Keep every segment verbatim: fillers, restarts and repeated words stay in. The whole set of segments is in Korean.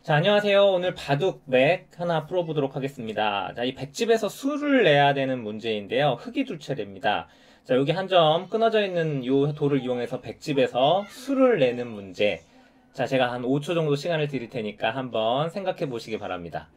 자, 안녕하세요. 오늘 바둑 맥 하나 풀어보도록 하겠습니다. 자, 이 백집에서 수를 내야 되는 문제인데요. 흙이 두 차례입니다. 자, 여기 한 점 끊어져 있는 이 돌을 이용해서 백집에서 수를 내는 문제. 자, 제가 한 오 초 정도 시간을 드릴 테니까 한번 생각해 보시기 바랍니다.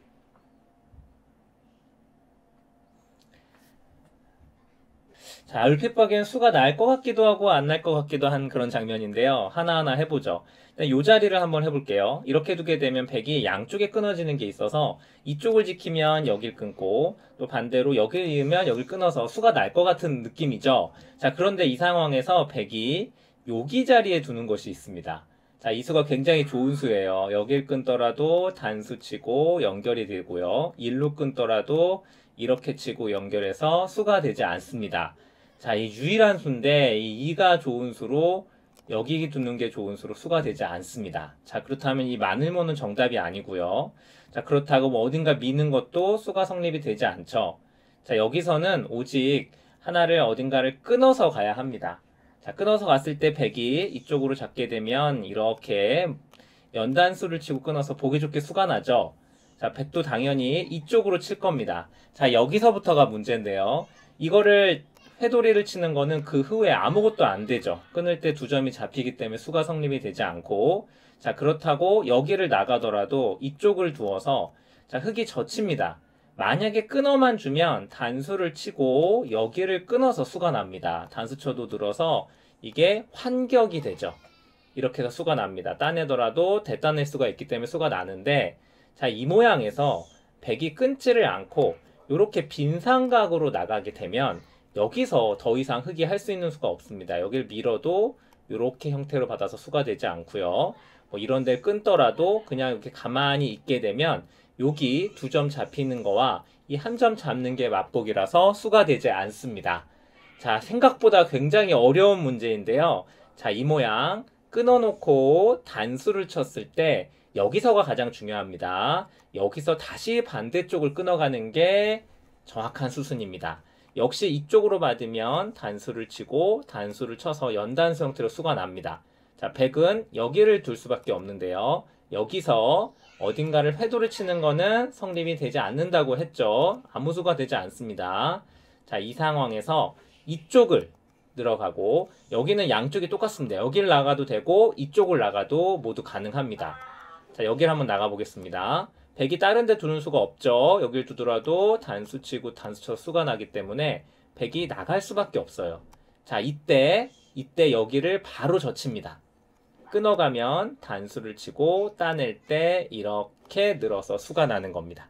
자, 얼핏 보기엔 수가 날 것 같기도 하고 안 날 것 같기도 한 그런 장면인데요. 하나하나 해보죠. 이 자리를 한번 해볼게요. 이렇게 두게 되면 백이 양쪽에 끊어지는 게 있어서 이쪽을 지키면 여길 끊고 또 반대로 여길 이으면 여길 끊어서 수가 날 것 같은 느낌이죠. 자, 그런데 이 상황에서 백이 여기 자리에 두는 것이 있습니다. 자, 이 수가 굉장히 좋은 수예요. 여길 끊더라도 단수 치고 연결이 되고요. 일로 끊더라도 이렇게 치고 연결해서 수가 되지 않습니다. 자, 이 유일한 수인데 이 이가 좋은 수로 여기 두는 게 좋은 수로 수가 되지 않습니다. 자, 그렇다면 이 마늘모는 정답이 아니고요. 자, 그렇다고 뭐 어딘가 미는 것도 수가 성립이 되지 않죠. 자, 여기서는 오직 하나를 어딘가를 끊어서 가야 합니다. 자, 끊어서 갔을 때 백이 이쪽으로 잡게 되면 이렇게 연단수를 치고 끊어서 보기 좋게 수가 나죠. 자, 백도 당연히 이쪽으로 칠 겁니다. 자, 여기서부터가 문제인데요. 이거를 회돌이를 치는 거는 그 후에 아무것도 안 되죠. 끊을 때 두 점이 잡히기 때문에 수가 성립이 되지 않고, 자, 그렇다고 여기를 나가더라도 이쪽을 두어서, 자, 흙이 젖힙니다. 만약에 끊어만 주면 단수를 치고 여기를 끊어서 수가 납니다. 단수 쳐도 늘어서 이게 환격이 되죠. 이렇게 해서 수가 납니다. 따내더라도 대따낼 수가 있기 때문에 수가 나는데, 자, 이 모양에서 백이 끊지를 않고 이렇게 빈 삼각으로 나가게 되면 여기서 더 이상 흙이 할 수 있는 수가 없습니다. 여기를 밀어도 이렇게 형태로 받아서 수가 되지 않고요. 뭐 이런 데 끊더라도 그냥 이렇게 가만히 있게 되면 여기 두 점 잡히는 거와 이 한 점 잡는 게 맞복이라서 수가 되지 않습니다. 자, 생각보다 굉장히 어려운 문제인데요. 자, 이 모양 끊어놓고 단수를 쳤을 때 여기서가 가장 중요합니다. 여기서 다시 반대쪽을 끊어가는 게 정확한 수순입니다. 역시 이쪽으로 받으면 단수를 치고 단수를 쳐서 연단수 형태로 수가 납니다. 자, 백은 여기를 둘 수밖에 없는데요. 여기서 어딘가를 회도를 치는 거는 성립이 되지 않는다고 했죠. 아무 수가 되지 않습니다. 자, 이 상황에서 이쪽을 들어가고 여기는 양쪽이 똑같습니다. 여기를 나가도 되고 이쪽을 나가도 모두 가능합니다. 자, 여기를 한번 나가 보겠습니다. 백이 다른 데 두는 수가 없죠. 여길 두더라도 단수 치고 단수 쳐서 수가 나기 때문에 백이 나갈 수밖에 없어요. 자, 이때 이때 여기를 바로 젖힙니다. 끊어가면 단수를 치고 따낼 때 이렇게 늘어서 수가 나는 겁니다.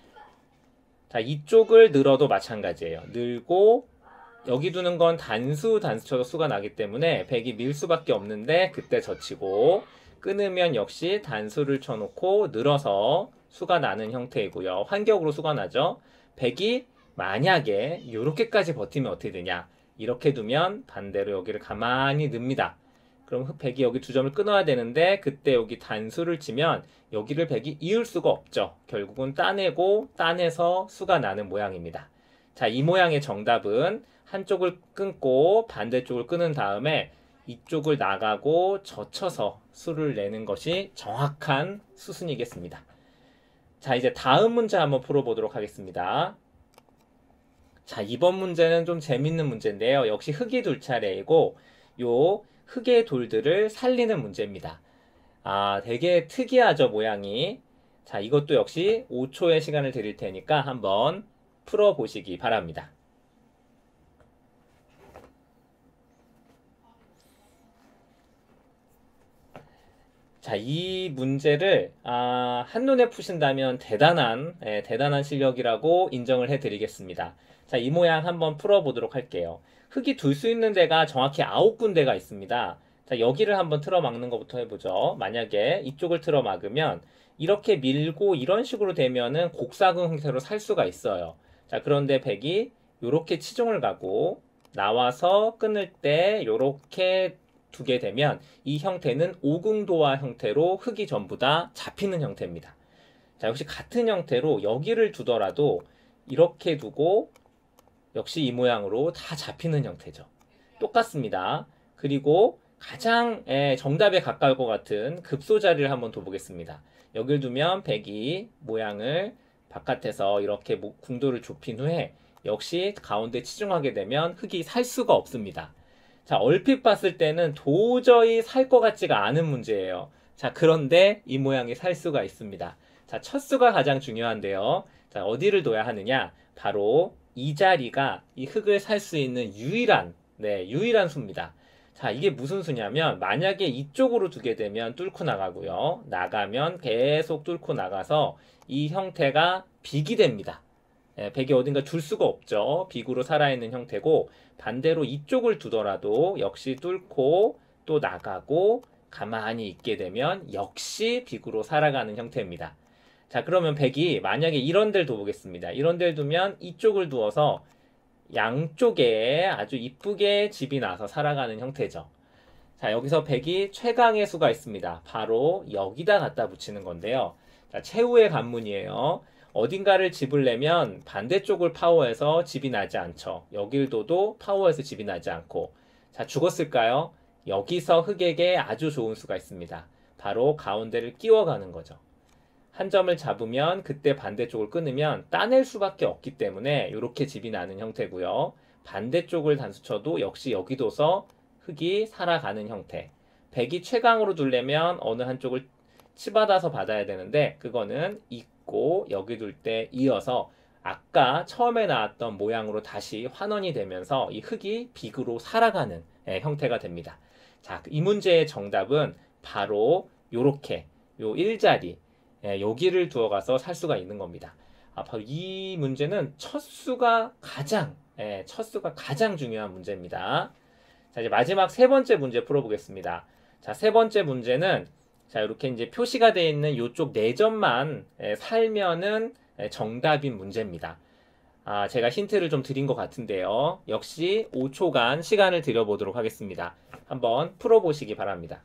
자, 이쪽을 늘어도 마찬가지예요. 늘고 여기 두는 건 단수 단수 쳐서 수가 나기 때문에 백이 밀 수밖에 없는데 그때 젖히고 끊으면 역시 단수를 쳐놓고 늘어서 수가 나는 형태이고요. 환격으로 수가 나죠. 백이 만약에 이렇게까지 버티면 어떻게 되냐. 이렇게 두면 반대로 여기를 가만히 넣습니다. 그럼 백이 여기 두 점을 끊어야 되는데 그때 여기 단수를 치면 여기를 백이 이을 수가 없죠. 결국은 따내고 따내서 수가 나는 모양입니다. 자, 이 모양의 정답은 한쪽을 끊고 반대쪽을 끊은 다음에 이쪽을 나가고 젖혀서 수를 내는 것이 정확한 수순이겠습니다. 자, 이제 다음 문제 한번 풀어보도록 하겠습니다. 자, 이번 문제는 좀 재밌는 문제인데요. 역시 흙이 둘 차례이고 요 흙의 돌들을 살리는 문제입니다. 아, 되게 특이하죠, 모양이. 자, 이것도 역시 오 초의 시간을 드릴 테니까 한번 풀어보시기 바랍니다. 자, 이 문제를 아, 한눈에 푸신다면 대단한 예, 대단한 실력이라고 인정을 해드리겠습니다. 자, 이 모양 한번 풀어보도록 할게요. 흙이 둘 수 있는 데가 정확히 아홉 군데가 있습니다. 자, 여기를 한번 틀어막는 것부터 해보죠. 만약에 이쪽을 틀어막으면 이렇게 밀고 이런 식으로 되면은 곡사근 형태로 살 수가 있어요. 자, 그런데 백이 이렇게 치종을 가고 나와서 끊을 때 이렇게 두게 되면 이 형태는 오궁도화 형태로 흙이 전부 다 잡히는 형태입니다. 자, 역시 같은 형태로 여기를 두더라도 이렇게 두고 역시 이 모양으로 다 잡히는 형태죠. 똑같습니다. 그리고 가장 정답에 가까울 것 같은 급소 자리를 한번 둬보겠습니다. 여길 두면 백이 모양을 바깥에서 이렇게 궁도를 좁힌 후에 역시 가운데 치중하게 되면 흙이 살 수가 없습니다. 자, 얼핏 봤을 때는 도저히 살 것 같지가 않은 문제예요. 자, 그런데 이 모양이 살 수가 있습니다. 자, 첫 수가 가장 중요한데요. 자, 어디를 둬야 하느냐? 바로 이 자리가 이 흙을 살 수 있는 유일한, 네, 유일한 수입니다. 자, 이게 무슨 수냐면, 만약에 이쪽으로 두게 되면 뚫고 나가고요. 나가면 계속 뚫고 나가서 이 형태가 빅이 됩니다. 예, 백이 어딘가 둘 수가 없죠. 빅으로 살아있는 형태고, 반대로 이쪽을 두더라도 역시 뚫고 또 나가고 가만히 있게 되면 역시 빅으로 살아가는 형태입니다. 자, 그러면 백이 만약에 이런 데를 둬보겠습니다. 이런 데를 두면 이쪽을 두어서 양쪽에 아주 이쁘게 집이 나서 살아가는 형태죠. 자, 여기서 백이 최강의 수가 있습니다. 바로 여기다 갖다 붙이는 건데요. 자, 최후의 관문이에요. 어딘가를 집을 내면 반대쪽을 파워해서 집이 나지 않죠. 여길 둬도 파워해서 집이 나지 않고. 자, 죽었을까요? 여기서 흙에게 아주 좋은 수가 있습니다. 바로 가운데를 끼워가는 거죠. 한 점을 잡으면 그때 반대쪽을 끊으면 따낼 수밖에 없기 때문에 이렇게 집이 나는 형태고요. 반대쪽을 단수 쳐도 역시 여기 둬서 흙이 살아가는 형태. 백이 최강으로 두려면 어느 한쪽을 치받아서 받아야 되는데 그거는 있고 여기 둘 때 이어서 아까 처음에 나왔던 모양으로 다시 환원이 되면서 이 흙이 빅으로 살아가는 예, 형태가 됩니다. 자, 이 문제의 정답은 바로 요렇게 요 일자리 예, 여기를 두어가서 살 수가 있는 겁니다. 아, 바로 이 문제는 첫 수가 가장 예, 첫 수가 가장 중요한 문제입니다. 자, 이제 마지막 세 번째 문제 풀어보겠습니다. 자, 세 번째 문제는 자, 이렇게 이제 표시가 되어 있는 이쪽 네 점만 예, 살면은 예, 정답인 문제입니다. 아, 제가 힌트를 좀 드린 것 같은데요. 역시 오 초간 시간을 드려보도록 하겠습니다. 한번 풀어보시기 바랍니다.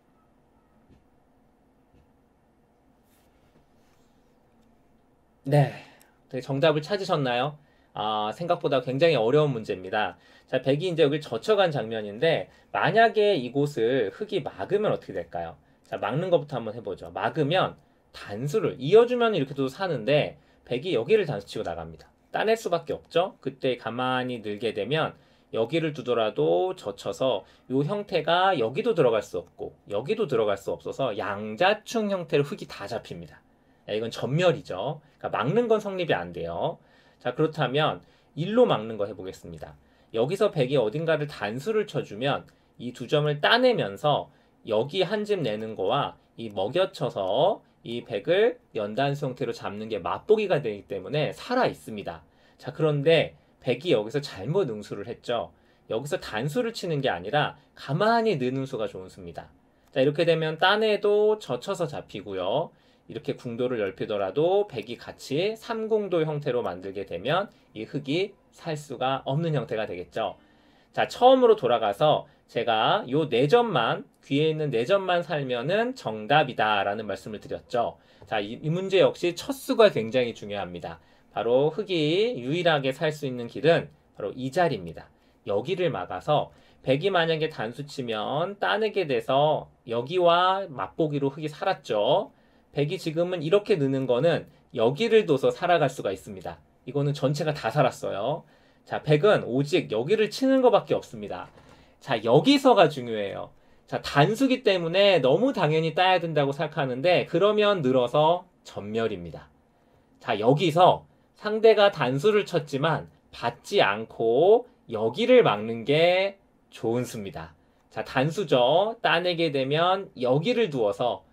네, 정답을 찾으셨나요? 아, 생각보다 굉장히 어려운 문제입니다. 자, 백이 이제 여기 젖혀간 장면인데 만약에 이곳을 흙이 막으면 어떻게 될까요? 자, 막는 것부터 한번 해보죠. 막으면 단수를 이어주면 이렇게도 사는데 백이 여기를 단수치고 나갑니다. 따낼 수밖에 없죠. 그때 가만히 늘게 되면 여기를 두더라도 젖혀서 이 형태가 여기도 들어갈 수 없고 여기도 들어갈 수 없어서 양자충 형태로 흙이 다 잡힙니다. 이건 전멸이죠. 그러니까 막는 건 성립이 안 돼요. 자, 그렇다면 일로 막는 거 해보겠습니다. 여기서 백이 어딘가를 단수를 쳐주면 이 두 점을 따내면서 여기 한 집 내는 거와 이 먹여쳐서 이 백을 연단수 형태로 잡는 게 맛보기가 되기 때문에 살아 있습니다. 자, 그런데 백이 여기서 잘못 응수를 했죠. 여기서 단수를 치는 게 아니라 가만히 느는 수가 좋은 수입니다. 자, 이렇게 되면 따내도 젖혀서 잡히고요. 이렇게 궁도를 넓히더라도 백이 같이 삼궁도 형태로 만들게 되면 이 흙이 살 수가 없는 형태가 되겠죠. 자, 처음으로 돌아가서 제가 요 네 점만 귀에 있는 네 점만 살면은 정답이다 라는 말씀을 드렸죠. 자, 이, 이 문제 역시 첫 수가 굉장히 중요합니다. 바로 흙이 유일하게 살 수 있는 길은 바로 이 자리입니다. 여기를 막아서 백이 만약에 단수 치면 따내게 돼서 여기와 맛보기로 흙이 살았죠. 백이 지금은 이렇게 느는 거는 여기를 둬서 살아갈 수가 있습니다. 이거는 전체가 다 살았어요. 자, 백은 오직 여기를 치는 것밖에 없습니다. 자, 여기서가 중요해요. 자, 단수기 때문에 너무 당연히 따야 된다고 생각하는데 그러면 늘어서 전멸입니다. 자, 여기서 상대가 단수를 쳤지만 받지 않고 여기를 막는 게 좋은 수입니다. 자, 단수죠. 따내게 되면 여기를 두어서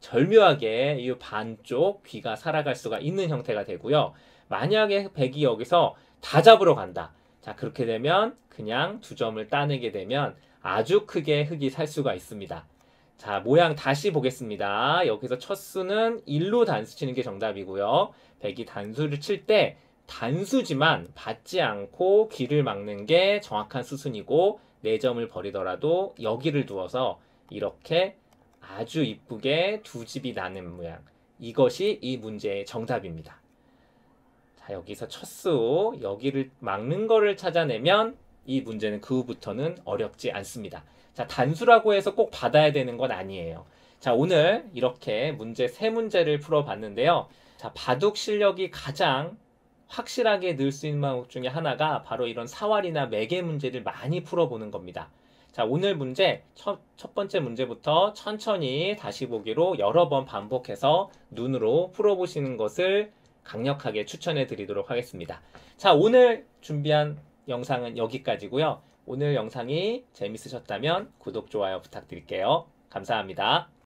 절묘하게 이 반쪽 귀가 살아갈 수가 있는 형태가 되고요. 만약에 백이 여기서 다 잡으러 간다. 자, 그렇게 되면 그냥 두 점을 따내게 되면 아주 크게 흙이 살 수가 있습니다. 자, 모양 다시 보겠습니다. 여기서 첫 수는 일로 단수 치는 게 정답이고요. 백이 단수를 칠 때 단수지만 받지 않고 귀를 막는 게 정확한 수순이고 네 점을 버리더라도 여기를 두어서 이렇게 아주 이쁘게 두 집이 나는 모양. 이것이 이 문제의 정답입니다. 자, 여기서 첫 수, 여기를 막는 거를 찾아내면 이 문제는 그 후부터는 어렵지 않습니다. 자, 단수라고 해서 꼭 받아야 되는 건 아니에요. 자, 오늘 이렇게 문제 세 문제를 풀어봤는데요. 자, 바둑 실력이 가장 확실하게 늘 수 있는 방법 중에 하나가 바로 이런 사활이나 매개 문제를 많이 풀어보는 겁니다. 자, 오늘 문제 첫, 첫 번째 문제부터 천천히 다시 보기로 여러 번 반복해서 눈으로 풀어보시는 것을 강력하게 추천해 드리도록 하겠습니다. 자, 오늘 준비한 영상은 여기까지고요. 오늘 영상이 재밌으셨다면 구독, 좋아요 부탁드릴게요. 감사합니다.